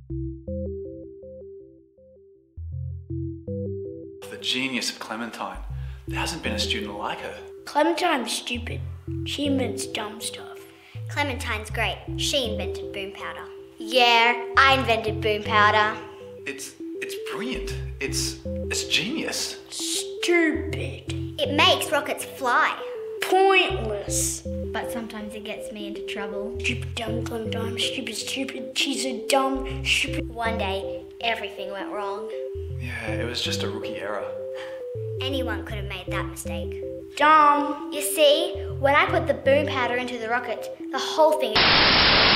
The genius of Clementine. There hasn't been a student like her. Clementine's stupid. She invents dumb stuff. Clementine's great. She invented boom powder. Yeah, I invented boom powder. It's brilliant. It's genius. Stupid. It makes rockets fly. Pointless. But sometimes it gets me into trouble. Stupid, dumb Clementine. Stupid. She's a dumb, stupid. One day, everything went wrong. Yeah, it was just a rookie error. Anyone could have made that mistake. Dumb. You see, when I put the boom powder into the rocket, the whole thing